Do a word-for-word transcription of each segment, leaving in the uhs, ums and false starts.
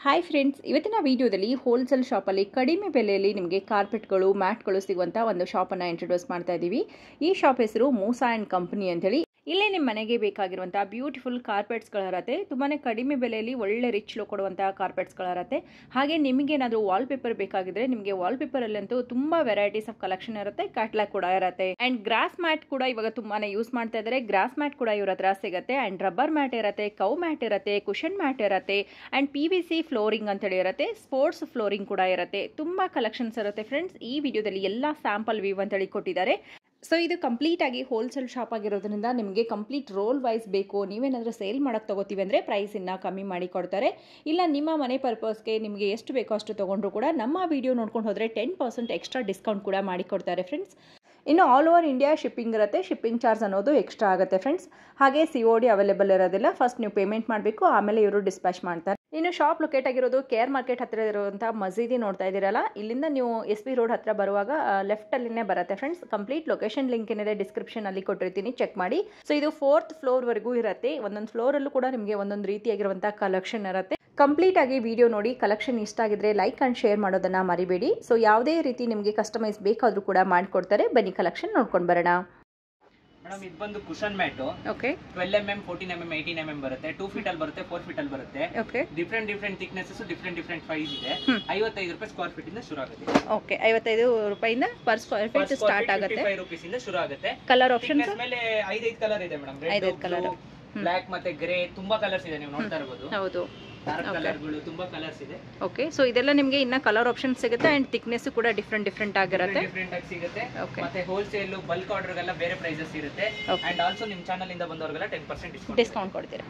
Hi friends, ಇವತ್ತಿನ ವಿಡಿಯೋದಲ್ಲಿ wholesale ಶಾಪಲ್ಲಿ ಕಡಿಮೆ ಬೆಲೆಯಲ್ಲಿ ನಿಮಗೆ ಕಾರ್ಪೆಟ್ಗಳು ಮ್ಯಾಟ್ಗಳು ಸಿಗುವಂಥ ಒಂದು ಶಾಪನ್ನು ಇಂಟ್ರೊಡ್ಯೂಸ್ ಮಾಡ್ತಾ ಇದ್ದೀವಿ. ಈ ಶಾಪ್ ಹೆಸರು ಮೂಸಾ ಆ್ಯಂಡ್ ಕಂಪನಿ ಅಂತೇಳಿ. ಇಲ್ಲೇ ನಿಮ್ಮ ಮನೆಗೆ ಬೇಕಾಗಿರುವಂಥ ಬ್ಯೂಟಿಫುಲ್ ಕಾರ್ಪೆಟ್ಸ್ಗಳಿರತ್ತೆ. ತುಂಬಾ ಕಡಿಮೆ ಬೆಲೆಯಲ್ಲಿ ಒಳ್ಳೆ ರಿಚ್ ಲುಕ್ ಕೊಡುವಂಥ ಕಾರ್ಪೆಟ್ಸ್ಗಳಿರತ್ತೆ. ಹಾಗೆ ನಿಮಗೇನಾದರೂ ವಾಲ್ಪೇಪರ್ ಬೇಕಾಗಿದ್ರೆ ನಿಮಗೆ ವಾಲ್ಪೇಪರಲ್ಲಂತೂ ತುಂಬ ವೆರೈಟೀಸ್ ಆಫ್ ಕಲೆಕ್ಷನ್ ಇರುತ್ತೆ. ಕ್ಯಾಟ್ಲಾಗ್ ಕೂಡ ಇರುತ್ತೆ. ಆ್ಯಂಡ್ ಗ್ರಾಸ್ ಮ್ಯಾಟ್ ಕೂಡ ಇವಾಗ ತುಂಬಾ ಯೂಸ್ ಮಾಡ್ತಾ ಇದ್ದಾರೆ. ಗ್ರಾಸ್ ಮ್ಯಾಟ್ ಕೂಡ ಇವ್ರ ಹತ್ರ ಸಿಗುತ್ತೆ. ಆ್ಯಂಡ್ ರಬ್ಬರ್ ಮ್ಯಾಟ್ ಇರುತ್ತೆ, ಕೌ ಮ್ಯಾಟ್ ಇರುತ್ತೆ, ಕುಷನ್ ಮ್ಯಾಟ್ ಇರುತ್ತೆ, and P V C flooring ಅಂತೇಳಿ ಇರುತ್ತೆ. ಸ್ಪೋರ್ಟ್ಸ್ ಫ್ಲೋರಿಂಗ್ ಕೂಡ ಇರುತ್ತೆ. ತುಂಬ ಕಲೆಕ್ಷನ್ಸ್ ಇರುತ್ತೆ ಫ್ರೆಂಡ್ಸ್. ಈ ವಿಡಿಯೋದಲ್ಲಿ ಎಲ್ಲ ಸ್ಯಾಂಪಲ್ ವ್ಯೂ ಅಂತೇಳಿ ಕೊಟ್ಟಿದ್ದಾರೆ. ಸೊ ಇದು ಕಂಪ್ಲೀಟ್ ಆಗಿ ಹೋಲ್ಸೇಲ್ ಶಾಪ್ ಆಗಿರೋದ್ರಿಂದ ನಿಮಗೆ ಕಂಪ್ಲೀಟ್ ರೋಲ್ ವೈಸ್ ಬೇಕು, ನೀವೇನಾದರೂ ಸೇಲ್ ಮಾಡೋಕ್ಕೆ ತಗೋತೀವಿ ಅಂದರೆ ಪ್ರೈಸ್ ಇನ್ನು ಕಮ್ಮಿ ಮಾಡಿ ಕೊಡ್ತಾರೆ. ಇಲ್ಲ ನಿಮ್ಮ ಮನೆ ಪರ್ಪಸ್ಗೆ ನಿಮಗೆ ಎಷ್ಟು ಬೇಕೋ ಅಷ್ಟು ತೊಗೊಂಡ್ರು ಕೂಡ ನಮ್ಮ ವಿಡಿಯೋ ನೋಡ್ಕೊಂಡು ಹೋದರೆ ಟೆನ್ ಪರ್ಸೆಂಟ್ ಎಕ್ಸ್ಟ್ರಾ ಡಿಸ್ಕೌಂಟ್ ಕೂಡ ಮಾಡಿ ಕೊಡ್ತಾರೆ ಫ್ರೆಂಡ್ಸ್. ಇನ್ನು ಆಲ್ ಓವರ್ ಇಂಡಿಯಾ ಶಿಪ್ಪಿಂಗ್ ಇರುತ್ತೆ. ಶಿಪ್ಪಿಂಗ್ ಚಾರ್ಜ್ ಅನ್ನೋದು ಎಕ್ಸ್ಟ್ರಾ ಆಗುತ್ತೆ ಫ್ರೆಂಡ್ಸ್. ಹಾಗೆ ಸಿ ಒ ಡಿ ಅವೈಲೇಬಲ್ ಇರೋದಿಲ್ಲ. ಫಸ್ಟ್ ನೀವು ಪೇಮೆಂಟ್ ಮಾಡಬೇಕು, ಆಮೇಲೆ ಇವರು ಡಿಸ್ಪ್ಯಾಚ್ ಮಾಡ್ತಾರೆ. ಇನ್ನು ಶಾಪ್ ಲೊಕೇಟ್ ಆಗಿರೋದು ಕೇರ್ ಮಾರ್ಕೆಟ್ ಹತ್ತಿರ ಇರುವಂಥ ಮಸೀದಿ ನೋಡ್ತಾ ಇದ್ದೀರಲ್ಲ, ಇಲ್ಲಿಂದ ನೀವು ಎಸ್ ಬಿ ರೋಡ್ ಹತ್ರ ಬರುವಾಗ ಲೆಫ್ಟಲ್ಲಿನೇ ಬರುತ್ತೆ ಫ್ರೆಂಡ್ಸ್. ಕಂಪ್ಲೀಟ್ ಲೊಕೇಶನ್ ಲಿಂಕ್ ಏನಿದೆ ಡಿಸ್ಕ್ರಿಪ್ಷನ್ ಅಲ್ಲಿ ಕೊಟ್ಟಿರ್ತೀನಿ, ಚೆಕ್ ಮಾಡಿ. ಸೊ ಇದು ಫೋರ್ತ್ ಫ್ಲೋರ್ ವರೆಗೂ ಇರುತ್ತೆ. ಒಂದೊಂದು ಫ್ಲೋರಲ್ಲೂ ಕೂಡ ನಿಮಗೆ ಒಂದೊಂದು ರೀತಿಯಾಗಿರುವಂಥ ಕಲೆಕ್ಷನ್ ಇರುತ್ತೆ. ಕಂಪ್ಲೀಟ್ ಆಗಿ ವಿಡಿಯೋ ನೋಡಿ, ಕಲೆಕ್ಷನ್ ಇಷ್ಟ ಆಗಿದ್ರೆ ಲೈಕ್ ಅಂಡ್ ಶೇರ್ ಮಾಡೋದನ್ನ ಮರಿಬೇಡಿ. ಸೊ ಯಾವುದೇ ರೀತಿ ನಿಮಗೆ ಕಸ್ಟಮೈಸ್ ಬೇಕಾದರೂ ಕೂಡ ಮಾಡಿಕೊಡ್ತಾರೆ. ಬನ್ನಿ ಕಲೆಕ್ಷನ್ ನೋಡ್ಕೊಂಡು ಬರೋಣ. ಮೇಡಮ್ ಇದು ಬಂದು cushion mat. Okay, twelve M M, fourteen M M, eighteen M M ಬರುತ್ತೆ. ಟೂ ಫೀಟ್ ಅಲ್ಲಿ ಬರುತ್ತೆ, ಫೋರ್ ಫೀಟ್ ಅಲ್ಲಿ ಬರುತ್ತೆ. Okay, different different thicknesses, different different price ಇದೆ. ಐವತ್ತೈದು ರೂಪಾಯಿ ಸ್ಕ್ವೇರ್ ಫೀಟ್ ಇಂದ ಶುರು ಆಗುತ್ತೆ. ಓಕೆ, ಐವತ್ತೈದು ರೂಪಾಯಿಂದ ಪರ್ ಸ್ಕ್ವೇರ್ ಫೀಟ್ ಸ್ಟಾರ್ಟ್ ಆಗುತ್ತೆ. ಫೈವ್ ರುಪೀಸ್ ಇಂದ ಶುರು ಆಗುತ್ತೆ. ಕಲರ್ ಆಪ್ಷನ್ಸ್ ಮೇಲೆ ಐದೈದು ಕಲರ್ ಇದೆ ಮೇಡಮ್. ಐದೈದು ಕಲರ್, ಬ್ಲಾಕ್ ಮತ್ತೆ ಗ್ರೇ, ತುಂಬಾ ಕಲರ್ಸ್ ಇದೆ, ನೀವು ನೋಡ್ತಾ ಇರಬಹುದು. ಹೌದು, ಡಾರ್ಕ್ ಕಲರ್ಗಳು ತುಂಬಾ ಕಲರ್ಸ್ ಇದೆ. ಓಕೆ, ಸೊ ಇದೆಲ್ಲ ನಿಮಗೆ ಇನ್ನ ಕಲರ್ ಆಪ್ಷನ್ ಸಿಗುತ್ತೆ. ಅಂಡ್ ಥಿಕ್ನೆಸ್ ಕೂಡ ಡಿಫ್ರೆಂಟ್ ಡಿಫ್ರೆಂಟ್ ಆಗಿರುತ್ತೆ. ಡಿಫ್ರೆಂಟ್ ಆಗಿ ಸಿಗುತ್ತೆ. ಓಕೆ, ಮತ್ತೆ ಹೋಲ್ಸೇಲ್ ಬಲ್ಕ್ ಆರ್ಡರ್ ಗೆಲ್ಲ ಬೇರೆ ಪ್ರೈಸಸ್ ಇರುತ್ತೆ. ಅಂಡ್ ಆಲ್ಸೋ ನಿಮ್ಮ ಚಾನಲ್ ಇಂದ ಬಂದವರಿಗೆಲ್ಲ ಟೆನ್ ಪರ್ಸೆಂಟ್ ಡಿಸ್ಕೌಂಟ್ ಡಿಸ್ಕೌಂಟ್ ಕೊಡ್ತೀರಾ.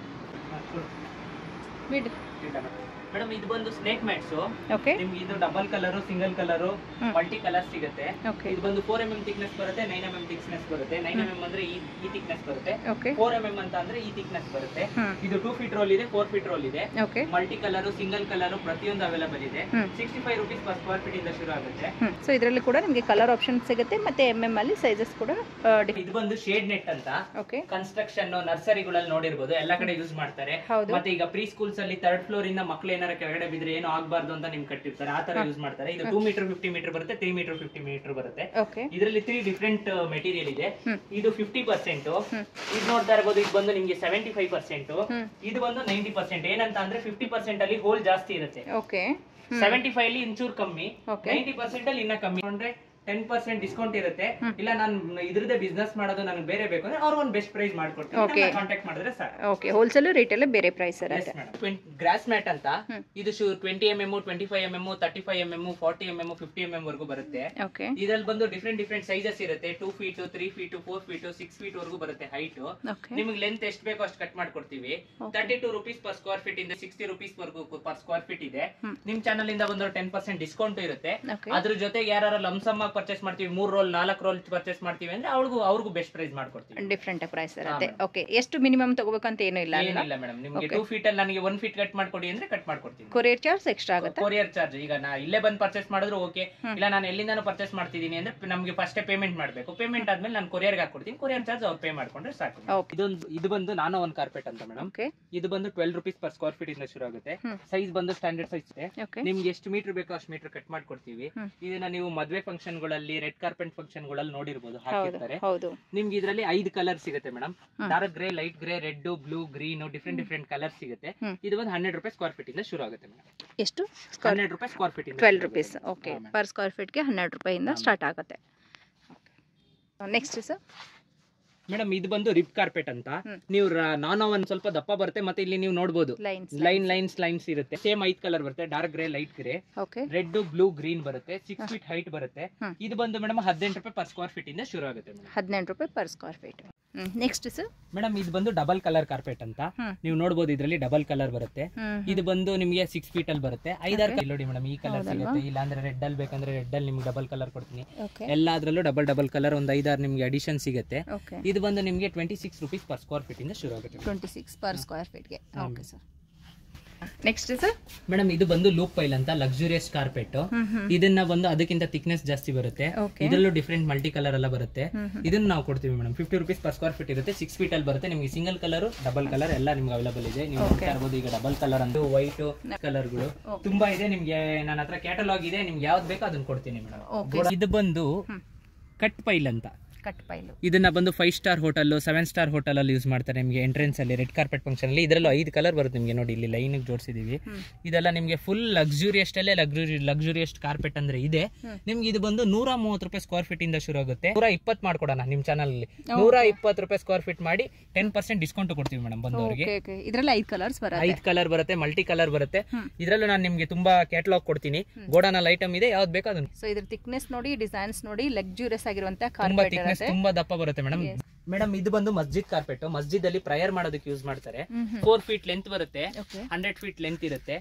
ಮೇಡಮ್ ಇದು ಬಂದು ಸ್ನೇಕ್ ಮ್ಯಾಟ್ಸ್. ಓಕೆ, ನಿಮ್ಗೆ ಇದು double colour, single colour, multi colour ಸಿಗುತ್ತೆ. ಓಕೆ, ಇದು ಬಂದು ಫೋರ್ ಎಂ ಎಂ ಥಿಕ್ನೆಸ್ ಬರುತ್ತೆ, ನೈನ್ ಎಂ ಎಂ ಥಿಕ್ನೆಸ್ ಬರುತ್ತೆ. ನೈನ್ ಎಂ ಎಂ ಅಂದ್ರೆ ಈ ಈ ಥಿಕ್ನೆಸ್ ಬರುತ್ತೆ. ಓಕೆ, ಫೋರ್ ಎಂ ಎಂ ಅಂತ ಅಂದ್ರೆ ಈ ಥಿಕ್ನೆಸ್ ಬರುತ್ತೆ. ಇದು ಟೂ ಫೀಟ್ ರೋಲ್ ಇದೆ, ಫೋರ್ ಫೀಟ್ ರೋಲ್ ಇದೆ. Okay, multi colour, single colour ಪ್ರತಿಯೊಂದು ಅವೈಲೇಬಲ್ ಇದೆ. Sixty five rupees per square feet ಇಂದ ಶುರು ಆಗುತ್ತೆ. ಸೊ ಇದರಲ್ಲಿ ಕೂಡ ನಿಮಗೆ ಕಲರ್ ಆಪ್ಷನ್ ಸಿಗುತ್ತೆ. ಮತ್ತೆ ಎಂ ಎಂ ಅಲ್ಲಿ ಸೈಜಸ್ ಕೂಡ. ಇದು ಬಂದು ಶೇಡ್ ನೆಟ್ ಅಂತ. ಓಕೆ, ಕನ್ಸ್ಟ್ರಕ್ಷನ್ ನರ್ಸರಿಗಳಲ್ಲಿ ನೋಡಿರ್ಬೋದು, ಎಲ್ಲಾ ಕಡೆ ಯೂಸ್ ಮಾಡ್ತಾರೆ. ಮತ್ತೆ ಈಗ ಪ್ರೀ ಸ್ಕೂಲ್ಸ್ ಅಲ್ಲಿ ಥರ್ಡ್ ಫ್ಲೋರ್ ಇಂದ ಮಕ್ಳು ಏನಾರ ಕೆಳಗಡೆ ಬಿದ್ರೆ ಏನು ಆಗ್ಬಾರ್ದು ಅಂತ ನಿಮ್ ಕಟ್ಟಿರ್ತಾರೆ, ಆ ತರ ಯೂಸ್ ಮಾಡ್ತಾರೆ. ಇದು ಟೂ ಮೀಟರ್ ಫಿಫ್ಟಿ ಮೀಟರ್ ಬರುತ್ತೆ, ತ್ರೀ ಮೀಟರ್ ಫಿಫ್ಟಿ ಮೀಟರ್ ಬರುತ್ತೆ. ಇದರಲ್ಲಿ ತ್ರೀ ಡಿಫ್ರೆಂಟ್ ಮೆಟೀರಿಯಲ್ ಇದೆ. ಇದು ಫಿಫ್ಟಿ ಪರ್ಸೆಂಟ್, ಇದು ನೋಡ್ತಾ ಇರಬಹುದು. ಇದು ಬಂದು ನಿಮ್ಗೆ ಸೆವೆಂಟಿ ಫೈವ್ ಪರ್ಸೆಂಟ್, ಇದು ಬಂದು ನೈಂಟಿ ಪರ್ಸೆಂಟ್. ಏನಂತ ಅಂದ್ರೆ ಫಿಫ್ಟಿ ಪರ್ಸೆಂಟ್ ಅಲ್ಲಿ ಹೋಲ್ ಜಾಸ್ತಿ ಇರುತ್ತೆ, ಸೆವೆಂಟಿ ಫೈವ್ ಅಲ್ಲಿ ಇಂಚೂರ್ ಕಮ್ಮಿ, ನೈಂಟಿ ಪರ್ಸೆಂಟ್ ಅಲ್ಲಿ ಇನ್ನ ಕಮ್ಮಿ. ಅಂದ್ರೆ ಟೆನ್ ಪರ್ಸೆಂಟ್ ಡಿಸ್ಕೌಂಟ್ ಇರುತ್ತೆ. ಇಲ್ಲ ನಾನು ಇದ್ರದ್ದೇ ಬಿಸ್ನೆಸ್ ಮಾಡೋದು, ನನಗೆ ಬೇರೆ ಬೇಕು ಅಂದ್ರೆ ಅವ್ರು ಒಂದು ಬೆಸ್ಟ್ ಪ್ರೈಸ್ ಮಾಡ್ಕೊಡ್ತೀನಿ, ಕಾಂಟ್ಯಾಕ್ಟ್ ಮಾಡಿದ್ರೆ ಸಾಕು. ಓಕೆ, ಹೋಲ್ಸೇಲ್ ರಿಟೇಲ್ ಬೇರೆ ಪ್ರೈಸ್ ಇರುತ್ತೆ. ಗ್ರಾಸ್ ಮ್ಯಾಟ್ ಅಂತ ಇದು twenty M M, twenty five M M, thirty five M M, forty M M, fifty M M ವರೆಗೂ ಬರುತ್ತೆ. ಇದ್ರಲ್ಲಿ ಬಂದು ಡಿಫ್ರೆಂಟ್ ಡಿಫ್ರೆಂಟ್ ಸೈಜಸ್ ಇರುತ್ತೆ. Two feet, three feet, four feet, six feet ವರೆಗೂ ಬರುತ್ತೆ ಹೈಟ್. ನಿಮ್ಗೆ ಲೆಂತ್ ಎಷ್ಟು ಬೇಕೋ ಅಷ್ಟು ಕಟ್ ಮಾಡ್ಕೊಡ್ತೀವಿ. Thirty two rupees per square feet ಇಂದ ಸಿಕ್ಸ್ಟಿ ರುಪೀಸ್ ವರೆಗೂ ಪರ್ ಸ್ಕ್ವೇರ್ ಫೀಟ್ ಇದೆ. ನಿಮ್ ಚಾನಲ್ ಇಂದ ಬಂದು ಟೆನ್ ಪರ್ಸೆಂಟ್ ಡಿಸ್ಕೌಂಟ್ ಇರುತ್ತೆ. ಅದ್ರ ಜೊತೆಗೆ ಯಾರು ಲಂಸಮ್ ಪರ್ಚೇಸ್ ಮಾಡ್ತೀವಿ, ಮೂರ್ ರೋಲ್ ನಾಲ್ಕು ರೋಲ್ ಪರ್ಚೇಸ್ ಮಾಡ್ತೀವಿ ಅಂದ್ರೆ ಅವ್ರಿಗೂ ಅವ್ರಿಗೂ ಬೆಸ್ಟ್ ಪ್ರೈಸ್ ಮಾಡ್ಕೊಡ್ತೀವಿ. ಡಿಫ್ರೆಂಟ್ ಪ್ರೈಸ್ ಇರುತ್ತೆ. ಓಕೆ, ಎಷ್ಟು ಮಿನಿಮಮ್ ತಗೋಬೇಕಂತ ಏನು ಇಲ್ಲ? ಏನಿಲ್ಲ ಮೇಡಮ್, ನಿಮಗೆ ಟೂ ಫೀಟ್ ಅಲ್ಲಿ ನನಗೆ ಒನ್ ಫೀಟ್ ಕಟ್ ಮಾಡ್ಕೊಡಿ ಅಂದ್ರೆ ಕಟ್ ಮಾಡ್ಕೊಡ್ತೀನಿ. ಕೊರಿಯರ್ ಚಾರ್ಜ್ ಎಕ್ಸ್ಟ್ರಾ ಆಗುತ್ತೆ. ಕೊರಿಯರ್ ಚಾರ್ಜ್ ಈಗ ನಾ ಇಲ್ಲೇ ಬಂದು ಪರ್ಚೇಸ್ ಮಾಡಿದ್ರು ಓಕೆ, ಇಲ್ಲ ನಾನು ಎಲ್ಲಿಂದಾನು ಪರ್ಚೇಸ್ ಮಾಡ್ತಿದ್ದೀನಿ ಅಂದ್ರೆ ನಮಗೆ ಫಸ್ಟ್ ಪೇಮೆಂಟ್ ಮಾಡಬೇಕು. ಪೇಮೆಂಟ್ ಆದ್ಮೇಲೆ ನಾನು ಕೊರಿಯರ್ಗೆ ಹಾಕೊಡ್ತೀನಿ. ಕೊರಿಯರ್ ಚಾರ್ಜ್ ಅವ್ರು ಪೇ ಮಾಡ್ಕೊಂಡ್ರೆ ಸಾಕು. ಇದೊಂದು ಇದು ಬಂದು ನಾನೋ ಒನ್ ಕಾರ್ಪೆಟ್ ಅಂತ ಮೇಡಮ್. ಇದು ಬಂದು twelve rupees per square feet ಇಂದ ಶುರು ಆಗುತ್ತೆ. ಸೈಜ್ ಬಂದು ಸ್ಟ್ಯಾಂಡರ್ಡ್ ಸೈಜ್ ಇದೆ. ನಿಮ್ಗೆ ಎಷ್ಟು ಮೀಟರ್ ಬೇಕೋ ಅಷ್ಟು ಮೀಟರ್ ಕಟ್ ಮಾಡ್ಕೊಡ್ತೀವಿ. ಇದನ್ನ ನೀವು ಮದ್ವೆ ಫಂಕ್ಷನ್ ಗಳಲ್ಲಿ, ರೆಡ್ ಕಾರ್ಪೆಟ್ ಫಂಕ್ಷನ್ ಗಳಲ್ಲಿ ನೋಡಿರ್ಬೋದು, ಹಾಕಿರ್ತಾರೆ. ನಿಮ್ಗೆ ಇದರಲ್ಲಿ ಐದು ಕಲರ್ ಸಿಗುತ್ತೆ madam. Dark grey, light grey, red, blue, green, different different colour ಸಿಗುತ್ತೆ. ಇದು ಒಂದು ಹಂಡ್ರೆಡ್ ರೂಪಾಯಿ ಸ್ಕ್ವೇರ್ ಫೀಟ್ ಇಂದ ಶುರು ಆಗುತ್ತೆ ಮೇಡಮ್. ಎಷ್ಟು? ಹಂಡ್ರೆಡ್ ರೂಪಾಯಿ ಸ್ಕ್ವೇರ್ ಫೀಟ್ ಇಂದ twelve rupees. Okay, per square feet ಗೆ ಹನ್ನೆರಡು ರೂಪಾಯಿಂದ ಸ್ಟಾರ್ಟ್ ಆಗುತ್ತೆ. ನೆಕ್ಸ್ಟ್ ಸರ್ ಮೇಡಮ್ ಇದು ಬಂದು ರಿಪ್ ಕಾರ್ಪೆಟ್ ಅಂತ. ನೀವು ನಾನೋ ಒಂದ್ ಸ್ವಲ್ಪ ದಪ್ಪ ಬರುತ್ತೆ. ಮತ್ತೆ ಇಲ್ಲಿ ನೀವು ನೋಡಬಹುದು ಲೈನ್ ಲೈನ್ಸ್ ಲೈನ್ಸ್ ಇರುತ್ತೆ. ಸೇಮ್ ಐದ್ ಕಲರ್ ಬರುತ್ತೆ, dark grey, light grey, red, blue, green ಬರುತ್ತೆ. ಸಿಕ್ಸ್ ಫೀಟ್ ಹೈಟ್ ಬರುತ್ತೆ. ಇದು ಬಂದು ಮೇಡಮ್ ಹದಿನೆಂಟು ರೂಪಾಯಿ ಪರ್ ಸ್ಕ್ವೇರ್ ಫೀಟ್ ಇಂದ ಶುರು ಆಗುತ್ತೆ. ಹದಿನೆಂಟು ರೂಪಾಯಿ per square feet. Next sir madam ಇದು ಬಂದು ಡಬಲ್ ಕಲರ್ ಕಾರ್ಪೆಟ್ ಅಂತ. ನೀವು ನೋಡಬಹುದು ಇದರಲ್ಲಿ ಡಬಲ್ ಕಲರ್ ಬರುತ್ತೆ. ಇದು ಬಂದು ನಿಮಗೆ ಸಿಕ್ಸ್ ಫೀಟ್ ಅಲ್ಲಿ ಬರುತ್ತೆ. ಐದಾರು ನೋಡಿ ಮೇಡಮ್, ಈ ಕಲರ್ ಸಿಗುತ್ತೆ. ಇಲ್ಲ ಅಂದ್ರೆ ರೆಡ್ ಅಲ್ಲಿ ಬೇಕಂದ್ರೆ ರೆಡ್ ಅಲ್ಲಿ ನಿಮ್ಗೆ ಡಬಲ್ ಕಲರ್ ಕೊಡ್ತೀನಿ. ಎಲ್ಲಾದ್ರಲ್ಲೂ ಡಬಲ್ ಡಬಲ್ ಕಲರ್ ಒಂದ್ ಐದಾರು ನಿಮ್ಗೆ ಅಡಿಷನ್ ಸಿಗುತ್ತೆ. ಇದು ಬಂದು ನಿಮಗೆ twenty six rupees per square feet ಇಂದ ಶುರು ಆಗುತ್ತೆ. Twenty six per square feet ಗೆ. Okay sir. Next sir madam ಇದು ಬಂದು ಲೂಪ್ ಪೈಲ್ ಅಂತ ಲಕ್ಸುರಿಯಸ್ ಕಾರ್ಪೆಟ್. ಇದನ್ನ ಬಂದು ಅದಕ್ಕಿಂತ ಥಿಕ್ನೆಸ್ ಜಾಸ್ತಿ ಬರುತ್ತೆ. ಇದರಲ್ಲೂ ಡಿಫ್ರೆಂಟ್ ಮಲ್ಟಿ ಕಲರ್ ಎಲ್ಲ ಬರುತ್ತೆ. ಇದನ್ನ ನಾವು ಕೊಡ್ತೀವಿ madam. Fifty rupees per square feet ಇರುತ್ತೆ. ಸಿಕ್ಸ್ ಫೀಟ್ ಅಲ್ಲಿ ಬರುತ್ತೆ. ನಿಮಗೆ ಸಿಂಗಲ್ ಕಲರ್, ಡಬಲ್ ಕಲರ್ ಎಲ್ಲ ನಿಮ್ಗೆ ಅವೈಲೇಬಲ್ ಇದೆ. ನೀವು ನೋಡ್ತಾ ಇರ್ಬೋದು ಈಗ ಡಬಲ್ ಕಲರ್ ಅಂತ ವೈಟ್ ಕಲರ್ಗಳು ತುಂಬಾ ಇದೆ. ನಿಮ್ಗೆ ನನ್ನ ಹತ್ರ ಕ್ಯಾಟಲಾಗ್ ಇದೆ. ನಿಮ್ಗೆ ಯಾವ್ದು ಬೇಕೋ ಅದನ್ನ ಕೊಡ್ತೀನಿ ಮೇಡಮ್. ಇದು ಬಂದು ಕಟ್ ಪೈಲ್ ಅಂತ. ಕಟ್ ಪೈಲು ಇದನ್ನ ಬಂದು five star hotel, seven star hotel ಅಲ್ಲಿ ಯೂಸ್ ಮಾಡ್ತಾರೆ. ನಿಮಗೆ ಎಂಟ್ರೆನ್ಸ್ ಅಲ್ಲಿ ರೆಡ್ ಕಾರ್ಪೆಟ್ ಫಂಕ್ಷನ್ ಅಲ್ಲಿ ಇದರಲ್ಲೂ ಐದು ಕಲರ್ ಬರುತ್ತೆ ನಿಮಗೆ. ನೋಡಿ ಇಲ್ಲಿ ಲೈನ್ ಜೋಡಿಸಿದೀವಿ. ಇದೆಲ್ಲ ನಿಮಗೆ ಫುಲ್ ಲಕ್ಸುರಿಯಸ್ಟ್ ಅಲ್ಲೇ ಲಕ್ಸುರಿ ಲಕ್ಸುರಿಯಸ್ಟ್ ಕಾರ್ಪೆಟ್ ಅಂದ್ರೆ ಇದೆ. ನಿಮ್ಗೆ ಇದು ಬಂದು ನೂರ ಮೂವತ್ತು ರೂಪಾಯಿ ಸ್ಕ್ವೇರ್ ಫೀಟ್ ಇಂದ ಶುರು ಆಗುತ್ತೆ. ನೂರ ಇಪ್ಪತ್ತು ಮಾಡ್ಕೊಡೋಣ ನಿಮ್ ಚಾನಲ್ ಅಲ್ಲಿ. ನೂರ ಇಪ್ಪತ್ತು ರೂಪಾಯಿ ಸ್ಕ್ವೇರ್ ಫೀಟ್ ಮಾಡಿ ಟೆನ್ ಪರ್ಸೆಂಟ್ ಡಿಸ್ಕೌಂಟ್ ಕೊಡ್ತೀವಿ ಮೇಡಮ್ ಬಂದವರಿಗೆ. ಇದರಲ್ಲಿ ಐದು ಕಲರ್ಸ್ ಬರುತ್ತೆ. ಐದು ಕಲರ್ ಬರುತ್ತೆ, ಮಲ್ಟಿ ಕಲರ್ ಬರುತ್ತೆ. ಇದರಲ್ಲೂ ನಾನು ನಿಮ್ಗೆ ತುಂಬಾ ಕ್ಯಾಟಲಾಗ್ ಕೊಡ್ತೀನಿ. ಗೋಡಾನಲ್ಲಿ ಐಟಮ್ ಇದೆ, ಯಾವ್ದು ಬೇಕೋ ಅದನ್ನ. ಸೊ ಇದ್ರ ಥಿಕ್ನೆಸ್ ನೋಡಿ, ಡಿಸೈನ್ಸ್ ನೋಡಿ, ಲಕ್ಸುರಿಯಸ್ ಆಗಿರುವಂತ ತುಂಬಾ ಕಾರ್ಪೆಟ್ ಥಿಕ್ನೆಸ್, ತುಂಬಾ ದಪ್ಪ ಬರುತ್ತೆ ಮೇಡಮ್. ಮೇಡಮ್ ಇದು ಬಂದು ಮಸ್ಜಿದ್ ಕಾರ್ಪೆಟ್. ಮಸ್ಜಿದ್ ಅಲ್ಲಿ ಪ್ರೇಯರ್ ಮಾಡೋದಕ್ಕೆ ಯೂಸ್ ಮಾಡ್ತಾರೆ. ಫೋರ್ ಫೀಟ್ ಲೆಂತ್ ಬರುತ್ತೆ, ಹಂಡ್ರೆಡ್ ಫೀಟ್ ಲೆಂತ್ ಇರುತ್ತೆ,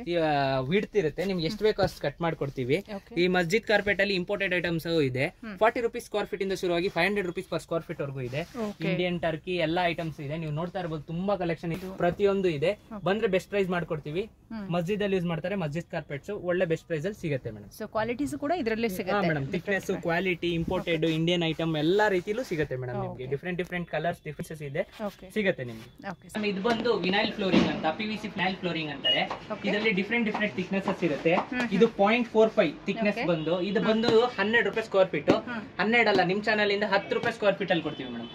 ವಿಡ್ತ್ ಇರುತ್ತೆ. ನಿಮ್ಗೆ ಎಷ್ಟು ಬೇಕೋ ಅಷ್ಟು ಕಟ್ ಮಾಡ್ಕೊಡ್ತೀವಿ. ಈ ಮಸ್ಜಿದ್ ಕಾರ್ಪೆಟ್ ಅಲ್ಲಿ ಇಂಪೋರ್ಟೆಡ್ ಐಟಮ್ಸ್ ಇದೆ. ಫಾರ್ಟಿ ರುಪೀಸ್ ಸ್ಕ್ವೇರ್ ಫೀಟ್ ಇಂದ ಶುರುವಾಗಿ five hundred rupees per square feet ವರೆಗೂ ಇದೆ. ಇಂಡಿಯನ್, ಟರ್ಕಿ ಎಲ್ಲಾ ಐಟಮ್ಸ್ ಇದೆ. ನೀವು ನೋಡ್ತಾ ಇರ್ಬೋದು, ತುಂಬಾ ಕಲೆಕ್ಷನ್ ಇದೆ, ಪ್ರತಿಯೊಂದು ಇದೆ. ಬಂದ್ರೆ ಬೆಸ್ಟ್ ಪ್ರೈಸ್ ಮಾಡ್ಕೊಡ್ತೀವಿ. ಮಸ್ಜಿದ್ ಅಲ್ಲಿ ಯೂಸ್ ಮಾಡ್ತಾರೆ ಮಸ್ಜಿದ್ ಕಾರ್ಪೆಟ್ಸ್. ಒಳ್ಳೆ ಬೆಸ್ಟ್ ಪ್ರೈಸ್ ಅಲ್ಲಿ ಸಿಗುತ್ತೆ ಮೇಡಮ್. ಸೊ ಕ್ವಾಲಿಟೀಸ್ ಕೂಡ ಇದರಲ್ಲಿ ಸಿಗುತ್ತೆ madam. Thickness, quality, imported, Indian item ಎಲ್ಲಾ ರೀತಿಲೂ ಸಿಗುತ್ತೆ ಮೇಡಮ್. ನಿಮಗೆ ಡಿಫ್ರೆಂಟ್ ಡಿಫ್ರೆಂಟ್ ಕಲರ್ಸ್, ಡಿಫ್ರೆನ್ಸಸ್ ಇದೆ, ಸಿಗುತ್ತೆ ನಿಮ್ಗೆ. ಇದು ಬಂದು ವಿನೈಲ್ ಫ್ಲೋರಿಂಗ್ ಅಂತ, ಪಿವಿಸಿ ವಿನೈಲ್ ಫ್ಲೋರಿಂಗ್ ಅಂತಾರೆ. ಇದರಲ್ಲಿ ಡಿಫ್ರೆಂಟ್ ಡಿಫ್ರೆಂಟ್ ಥಿಕ್ನೆಸಸ್ ಇರುತ್ತೆ. ಇದು ಪಾಯಿಂಟ್ ಫೋರ್ ಫೈವ್ ಥಿಕ್ನೆಸ್ ಬಂದು, ಇದು ಬಂದು ಹನ್ನೆರಡು ರೂಪಾಯಿ ಸ್ಕ್ವೇರ್ ಫೀಟ್. ಹನ್ನೆರಡು ಅಲ್ಲ, ನಿಮ್ ಚಾನಲ್ ಇಂದ ಹತ್ತು ರೂಪಾಯಿ ಸ್ಕ್ವೇರ್ ಫೀಟ್ ಅಲ್ಲಿ ಕೊಡ್ತೀವಿ ಮೇಡಮ್.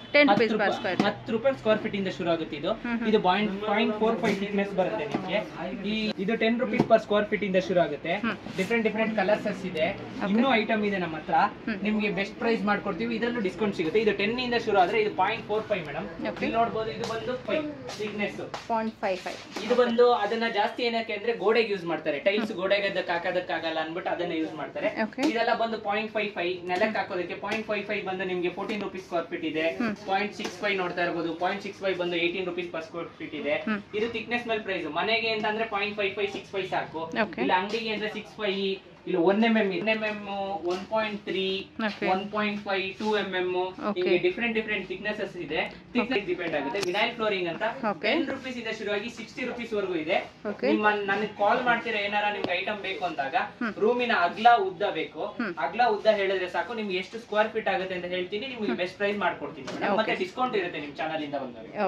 ಹತ್ತು ರೂಪಾಯಿ ಸ್ಕ್ವೇರ್ ಫೀಟ್ ಇಂದ ಶುರು ಆಗುತ್ತೆ ಇದು. ಇದು point point four five thickness ಬರುತ್ತೆ ನಿಮ್ಗೆ. ಇದು ten rupees per square feet ಇಂದ ಶುರು ಆಗುತ್ತೆ. ಡಿಫ್ರೆಂಟ್ ಡಿಫ್ರೆಂಟ್ ಕಲರ್ಸ್ ಇದೆ. ಇನ್ನೂ ಐಟಮ್ ಇದೆ ನಮ್ಮ ಹತ್ರ. ನಿಮ್ಗೆ ಬೆಸ್ಟ್ ಪ್ರೈಸ್ ಮಾಡ್ಕೊಡ್ತೀವಿ. ಇದರಲ್ಲೂ ಡಿಸ್ಕೌಂಟ್ ಸಿಗುತ್ತೆ. ಇದು ಟೆನ್ ಇಂದ ಶುರು ಆದ್ರೆ ಇದು ಪಾಯಿಂಟ್ ಫೋರ್ ಫೈವ್ ಮೇಡಮ್. ಇಲ್ಲಿ ನೋಡಬಹುದು, ಇದು ಬಂದು five thickness point five five. ಇದು ಬಂದು ಅದನ್ನ ಜಾಸ್ತಿ ಏನಕ್ಕೆ ಅಂದ್ರೆ ಗೋಡೆಗೆ ಯೂಸ್ ಮಾಡ್ತಾರೆ. ಟೈಲ್ಸ್ ಗೋಡೆಗೆ ಹಾಕೋದಕ್ಕಾಗಲ್ಲ ಅನ್ಬಿಟ್ಟು ಅದನ್ನ ಯೂಸ್ ಮಾಡ್ತಾರೆ. ಇದೆಲ್ಲ ಬಂದು ಪಾಯಿಂಟ್ ಫೈವ್ ಫೈವ್ ನೆಲಕ್ಕೆ ಹಾಕೋದಕ್ಕೆ. ಪಾಯಿಂಟ್ ಫೈವ್ ಫೈವ್ ಬಂದು ನಿಮ್ಗೆ ಫೋರ್ಟೀನ್ ರುಪೀಸ್ ಸ್ಕ್ವೇರ್ ಫೀಟ್ ಇದೆ. ಪಾಯಿಂಟ್ ಸಿಕ್ಸ್ ಫೈವ್ ನೋಡ್ತಾ ಇರಬಹುದು. ಪಾಯಿಂಟ್ ಸಿಕ್ಸ್ ಫೈವ್ ಬಂದು eighteen rupees per square feet ಇದೆ. ಇದು ಥಿಕ್ನೆಸ್ ಮೇಲೆ ಪ್ರೈಸ್. ಮನೆಗೆ ಅಂತಂದ್ರೆ point five five six five ಸಾಕು. ಇಲ್ಲ ಅಂಗಡಿಗೆ ಅಂದ್ರೆ ಸಿಕ್ಸ್ ಫೈವ್, ಇಲ್ಲ one M M one M M one point three one point five two M M ಹೀಗೆ ಡಿಫ್ರೆಂಟ್ ಡಿಫ್ರೆಂಟ್ ಥಿಕ್ನೆಸಸ್ ಇದೆ. ಥಿಕ್ನೆಸ್ ಡಿಪೆಂಡ್ ಆಗುತ್ತೆ. ವಿನೈಲ್ ಫ್ಲೋರಿಂಗ್ ಅಂತ ಟೆನ್ ರುಪೀಸ್ ಇಂದ ಶುರುವಾಗಿ ಸಿಕ್ಸ್ಟಿ ರುಪೀಸ್ ವರೆಗೂ ಇದೆ. ನಿಮ್ಮ ನನಗೆ ಕಾಲ್ ಮಾಡ್ತೀರಾ ಏನಾರ ನಿಮ್ಗೆ ಐಟಮ್ ಬೇಕು ಅಂದಾಗ, ರೂಮಿನ ಅಗ್ಲ ಉದ್ದ ಬೇಕು, ಅಗ್ಲ ಉದ್ದ ಹೇಳಿದ್ರೆ ಸಾಕು. ನಿಮ್ಗೆ ಎಷ್ಟು ಸ್ಕ್ವೇರ್ ಫೀಟ್ ಆಗುತ್ತೆ ಅಂತ ಹೇಳ್ತೀನಿ. ನಿಮ್ಗೆ ಬೆಸ್ಟ್ ಪ್ರೈಸ್ ಮಾಡ್ಕೊಡ್ತೀನಿ ಮೇಡಮ್. ಮತ್ತೆ ಡಿಸ್ಕೌಂಟ್ ಇರುತ್ತೆ ನಿಮ್ ಚಾನಲ್ ಇಂದ ಬಂದವರಿಗೆ.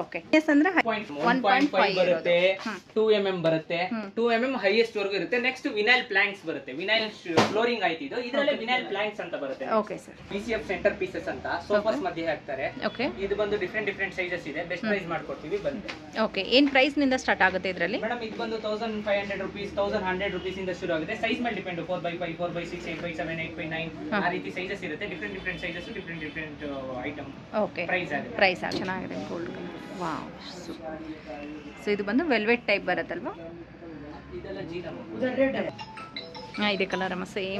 ಒನ್ ಪಾಯಿಂಟ್ ಫೈವ್ ಬರುತ್ತೆ, ಟೂ ಎಂ ಎಂ ಬರುತ್ತೆ, ಟೂ ಎಂ ಎಂ ಹೈಯೆಸ್ಟ್ ವರೆಗೂ ಇರುತ್ತೆ. ನೆಕ್ಸ್ಟ್ ವಿನೈಲ್ ಪ್ಲಾಂಕ್ಸ್ ಬರುತ್ತೆ. ವಿನೈಲ್ ಫ್ಲೋರಿಂಗ್ ಆಯ್ತು ಇದು. ಇದರಲ್ಲಿ ವಿನೈಲ್ ಪ್ಲಾಂಕ್ಸ್ ಅಂತ ಬರುತ್ತೆ. ಪಿಸಿಎಫ್ ಸೆಂಟರ್ ಪೀಸಸ್ ಅಂತ ಸೋಫಾಸ್ ಮಧ್ಯೆ ಹಾಕ್ತಾರೆ. ಇದು ಬಂದು ಡಿಫ್ರೆಂಟ್ ಡಿಫ್ರೆಂಟ್ ಸೈಜಸ್ ಇದೆ. ಬೆಸ್ಟ್ ಪ್ರೈಸ್ ಮಾಡ್ಕೊಡ್ತೀವಿ ಬಂದ್ರೆ. ಓಕೆ, ಏನ್ ಪ್ರೈಸ್ ನಿಂದ ಸ್ಟಾರ್ಟ್ ಆಗುತ್ತೆ ಇದರಲ್ಲಿ ಮೇಡಮ್? ಇದು ಬಂದು thousand five hundred rupees, thousand hundred rupees ಇಂದ ಶುರು ಆಗುತ್ತೆ. ಸೈಜ್ ಮೇಲೆ depend. Four by five, four by six, eight by seven, eight by nine ಆ ರೀತಿ ಸೈಜಸ್ ಇರುತ್ತೆ. Different different sizes, different different item. Okay, price ಆಗುತ್ತೆ. ಪ್ರೈಸ್ ಚೆನ್ನಾಗಿದೆ. Gold colour. Wow, super. So ಇದು ಬಂದು ವೆಲ್ವೆಟ್ ಟೈಪ್ ಬರುತ್ತಲ್ವಾ? ಇದೆಲ್ಲ ಜೀಲಮ್. ಹಾ, ಇದೆ ಕಲರ್ ಅಮ್ಮ, ಸೇಮ್.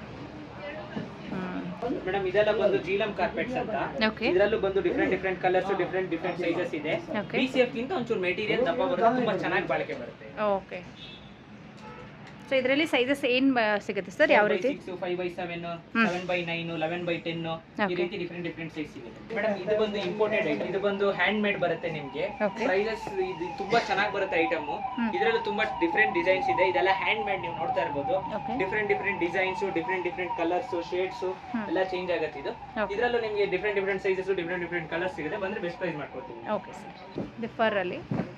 ಮೇಡಮ್ ಇದೆಲ್ಲ ಬಂದು ಜೀಲಮ್ ಕಾರ್ಪೆಟ್ಸ್ ಅಂತ. ಇದರಲ್ಲೂ ಬಂದು different different colours, different different sizes ಇದೆ. ಪಿಸಿಎಫ್ ಗಿಂತ ಒಂಚೂರು ಮೆಟೀರಿಯಲ್ ದಪ್ಪ ಬರುತ್ತೆ, ತುಂಬಾ ಚೆನ್ನಾಗಿ ಬಾಳಿಕೆ ಬರುತ್ತೆ. ಓಕೆ. ಸೊ ಇದರಲ್ಲಿ ಸೈಜಸ್ ಏನ್ ಸಿಗುತ್ತೆ ಸರ್? ಯಾವ ರೀತಿ? Five by seven, seven by nine, eleven by ten ಈ ರೀತಿ ಡಿಫ್ರೆಂಟ್ ಡಿಫ್ರೆಂಟ್ ಸೈಜ್ ಸಿಗುತ್ತೆ. ಮೇಡಮ್ ಇದು ಬಂದು ಇಂಪೋರ್ಟೆಡ್ ಐಟಮ್. ಇದು ಬಂದು ಹ್ಯಾಂಡ್ ಮೇಡ್ ಬರುತ್ತೆ ನಿಮ್ಗೆ. ಪ್ರೈಸಸ್ ಇದು ತುಂಬಾ ಚೆನ್ನಾಗಿ ಬರುತ್ತೆ ಐಟಮ್. ಇದರಲ್ಲೂ ತುಂಬಾ ಡಿಫ್ರೆಂಟ್ ಡಿಸೈನ್ಸ್ ಇದೆ. ಇದೆಲ್ಲ ಹ್ಯಾಂಡ್ ಮೇಡ್. ನೀವು ನೋಡ್ತಾ ಇರಬಹುದು, different different designs, different different colours, shades ಎಲ್ಲ ಚೇಂಜ್ ಆಗುತ್ತೆ. ಇದು ಇದರಲ್ಲೂ ನಿಮಗೆ different different sizes, different different colours ಸಿಗುತ್ತೆ. ಬಂದ್ರೆ ಬೆಸ್ಟ್ ಪ್ರೈಸ್ ಮಾಡ್ಕೊಡ್ತೀವಿ. Okay sir. ಇದು ಫರ್ ಅಲ್ಲಿ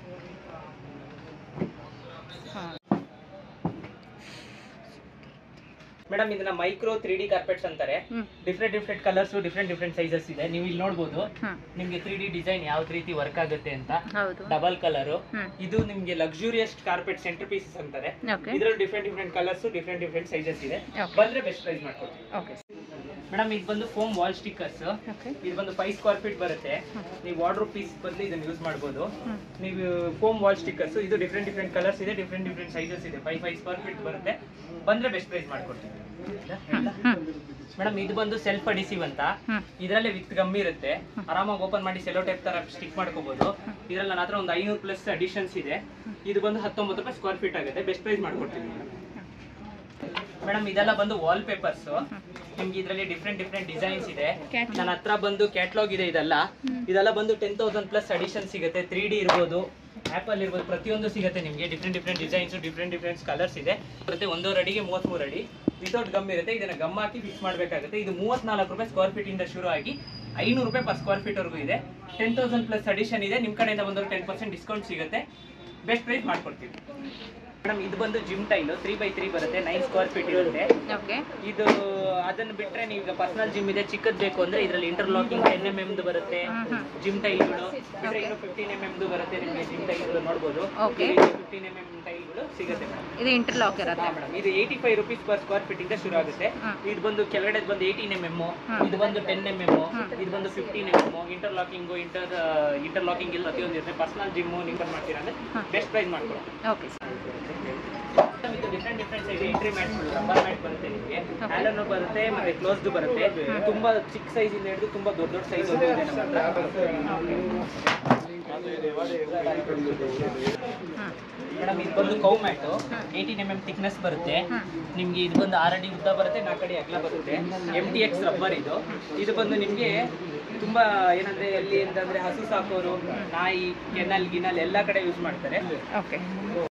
ಮೇಡಮ್ ಇದನ್ನ ಮೈಕ್ರೋ ತ್ರೀ ಡಿ ಕಾರ್ಪೆಟ್ಸ್ ಅಂತಾರೆ. Different different colours, different different sizes ಇದೆ. ನೀವು ಇಲ್ಲಿ ನೋಡಬಹುದು ನಿಮ್ಗೆ ತ್ರೀ ಡಿ ಡಿಸೈನ್ ಯಾವ ರೀತಿ ವರ್ಕ್ ಆಗುತ್ತೆ ಅಂತ. Double colour. ಇದು ನಿಮ್ಗೆ ಲಕ್ಸುರಿಯಸ್ ಕಾರ್ಪೆಟ್ ಸೆಂಟರ್ ಪೀಸಸ್ ಅಂತಾರೆ. ಇದರಲ್ಲಿ different different colours, different different sizes ಇದೆ. ಬಂದ್ರೆ ಬೆಸ್ಟ್ ಪ್ರೈಸ್ ಮಾಡ್ಕೊಡ್ತೀವಿ. ಮೇಡಮ್ ಇದು ಬಂದು ಫೋಮ್ ವಾಲ್ ಸ್ಟಿಕ್ಕರ್ಸ್. ಇದು ಬಂದು ಫೈವ್ ಸ್ಕ್ವೇರ್ ಫೀಟ್ ಬರುತ್ತೆ. ನೀವು ವಾರ್ಡ್ರೋಬ್ ಪೀಸ್ ಬದಲು ಇದನ್ನ ಯೂಸ್ ಮಾಡಬಹುದು. ನೀವು ಫೋಮ್ ವಾಲ್ ಸ್ಟಿಕ್ಕರ್ಸ್. ಇದು ಡಿಫ್ರೆಂಟ್ ಡಿಫ್ರೆಂಟ್ ಕಲರ್ಸ್ ಇದೆ, ಡಿಫ್ರೆಂಟ್ ಡಿಫ್ರೆಂಟ್ ಸೈಜಸ್ ಇದೆ. ಫೈವ್ ಫೈವ್ ಸ್ಕ್ವೇರ್ ಫೀಟ್ ಬರುತ್ತೆ. ಬಂದ್ರೆ ಬೆಸ್ಟ್ ಪ್ರೈಸ್ ಮಾಡ್ಕೊಡ್ತೀವಿ. ಮೇಡಮ್ ಇದು ಬಂದು ಸೆಲ್ಫ್ ಅಡಿಸಿವ್ ಅಂತ. ಇದರಲ್ಲೇ ವಿತ್ ಗಮ್ಮಿ ಇರುತ್ತೆ. ಆರಾಮಾಗಿ ಓಪನ್ ಮಾಡಿ ಸೆಲೋ ಟೈಪ್ ತರ ಸ್ಟಿಕ್ ಮಾಡ್ಕೋಬಹುದು. ಇದ್ರಲ್ಲಿ ನನ್ನ ಹತ್ರ ಒಂದು ಐನೂರು ಪ್ಲಸ್ ಅಡಿಷನ್ಸ್ ಇದೆ. ಇದು ಬಂದು ಹತ್ತೊಂಬತ್ತು ರೂಪಾಯಿ ಸ್ಕ್ವೇರ್ ಫೀಟ್ ಆಗುತ್ತೆ. ಬೆಸ್ಟ್ ಪ್ರೈಸ್ ಮಾಡ್ಕೊಡ್ತೀವಿ ಮೇಡಮ್. ಇದೆಲ್ಲ ಬಂದು ವಾಲ್ ಪೇಪರ್ಸ್. ನಿಮ್ಗೆ ಇದರಲ್ಲಿ ಡಿಫ್ರೆಂಟ್ ಡಿಫ್ರೆಂಟ್ ಡಿಸೈನ್ಸ್ ಇದೆ. ನನ್ನ ಹತ್ರ ಬಂದು ಕ್ಯಾಟ್ಲಾಗ್ ಇದೆ. ಇದೆಲ್ಲ ಇದೆಲ್ಲ ಬಂದು ಟೆನ್ ತೌಸಂಡ್ ಪ್ಲಸ್ ಅಡಿಷನ್ ಸಿಗುತ್ತೆ. ತ್ರೀ ಡಿ ಇರ್ಬೋದು, ಆಪಲ್ ಇರ್ಬೋದು ಪ್ರತಿಯೊಂದು ಸಿಗುತ್ತೆ ನಿಮಗೆ. Different different designs, different different colours ಇದೆ. ಮತ್ತೆ ಒಂದೂವರೆ ಅಡಿಗೆ ಮೂವತ್ಮೂರು ಅಡಿ ವಿತೌಟ್ ಗಮ್ ಇರುತ್ತೆ. ಇದನ್ನ ಗಮ್ ಹಾಕಿ ಫಿಕ್ಸ್ ಮಾಡಬೇಕಾಗುತ್ತೆ. ಇದು ಮೂವತ್ನಾಲ್ಕು ರೂಪಾಯಿ ಸ್ಕ್ವೇರ್ ಫೀಟ್ ಇಂದ ಶುರು ಆಗಿ ಐನೂರು ರೂಪಾಯಿ ಪರ್ ಸ್ಕ್ವೇರ್ ಫೀಟ್ ವರೆಗೂ ಇದೆ. ಟೆನ್ ತೌಸಂಡ್ ಪ್ಲಸ್ ಅಡಿಷನ್ ಇದೆ. ನಿಮ್ಮ ಕಡೆಯಿಂದ ಬಂದವರು ಟೆನ್ ಪರ್ಸೆಂಟ್ ಡಿಸ್ಕೌಂಟ್ ಸಿಗುತ್ತೆ. ಬೆಸ್ಟ್ ಪ್ರೈಸ್ ಮಾಡ್ಕೊಡ್ತೀವಿ ಮೇಡಮ್. ಇದು ಬಂದು gym tile three by three ಬರುತ್ತೆ, ನೈನ್ ಸ್ಕ್ವೇರ್ ಫೀಟ್ ಇರುತ್ತೆ. ಇದು ಅದನ್ನು ಬಿಟ್ಟರೆ ನೀವು ಈಗ ಪರ್ಸನಲ್ ಜಿಮ್ ಇದೆ, ಚಿಕ್ಕದ್ ಬೇಕು ಅಂದ್ರೆ ಇದರಲ್ಲಿ ಇಂಟರ್ಲಾಕಿಂಗ್ ಟೆನ್ ಎಮ್ ಎಮ್ದು ಬರುತ್ತೆ ಜಿಮ್ ಟೈಲ್ಗಳು. ಬಿಟ್ಟರೆ ಇನ್ನು ಫಿಫ್ಟೀನ್ ಎಮ್ ಎಮ್ದು ಬರುತ್ತೆ ನಿಮಗೆ ಜಿಮ್ ಟೈಲ್ಗಳು ನೋಡ್ಬೋದು. ಫಿಫ್ಟೀನ್ ಎಮ್ ಎಮ್ ಟೈಲ್ಗಳು ಸಿಗುತ್ತೆ ಮೇಡಮ್. ಇದು ಇಂಟರ್ಲಾಕ್ ಇರುತ್ತೆ ಮೇಡಮ್. ಇದು eighty five rupees per square feet ಇಂದ ಶುರು ಆಗುತ್ತೆ. ಇದು ಬಂದು ಕೆಳಗಡೆ ಬಂದು ಏಯ್ಟೀನ್ ಎಮ್ ಎಮ್, ಇದು ಬಂದು ಟೆನ್ ಎಮ್ ಎಮ್, ಇದು ಬಂದು fifteen M M. Interlocking inter interlocking ಇಲ್ಲ ಪ್ರತಿಯೊಂದು ಇರುತ್ತೆ. ಪರ್ಸನಲ್ ಜಿಮ್ಮು ನೀವು ಮಾಡ್ತೀರಾ ಅಂದ್ರೆ ಬೆಸ್ಟ್ ಪ್ರೈಸ್ ಮಾಡ್ಕೊಡ್ತೀವಿ. ಓಕೆ ಇದು ಡಿಫ್ರೆಂಟ್ ಡಿಫ್ರೆಂಟ್ ಸೈಜ್ ಎಂಟ್ರಿ ಮ್ಯಾಟ್ಗಳು, ರಬ್ಬರ್ ಮ್ಯಾಟ್ ಬರುತ್ತೆ ನಿಮಗೆ, ಹ್ಯಾಂಡಲ್ನು ಬರುತ್ತೆ ಮತ್ತೆ ಕ್ಲೋಸ್ಡ್ ಬರುತ್ತೆ. ತುಂಬಾ ಚಿಕ್ಕ ಸೈಜ್ ಇಂದ ಹಿಡಿದು ತುಂಬಾ ದೊಡ್ಡ ದೊಡ್ಡ ಸೈಜ್ ಇದೆ ನಮ್ಮ ಹತ್ರ. ಮೇಡಮ್ ಇದು ಬಂದು cow mat eighteen M M thickness ಬರುತ್ತೆ ನಿಮಗೆ. ಇದು ಬಂದು ಆರು ಅಡಿ ಉದ್ದ ಬರುತ್ತೆ, ನಾಲ್ಕು ಅಡಿ ಅಗಲ ಬರುತ್ತೆ. ಎಮ್ ಟಿ ಎಕ್ಸ್ ರಬ್ಬರ್ ಇದು. ಇದು ಬಂದು ನಿಮಗೆ ತುಂಬಾ ಏನಂದ್ರೆ ಎಲ್ಲಿ ಅಂತಂದ್ರೆ ಹಸು ಸಾಕೋರು, ನಾಯಿ, ಕೆನಲ್ ಗಿನಲ್ ಎಲ್ಲ ಕಡೆ ಯೂಸ್ ಮಾಡ್ತಾರೆ. ಓಕೆ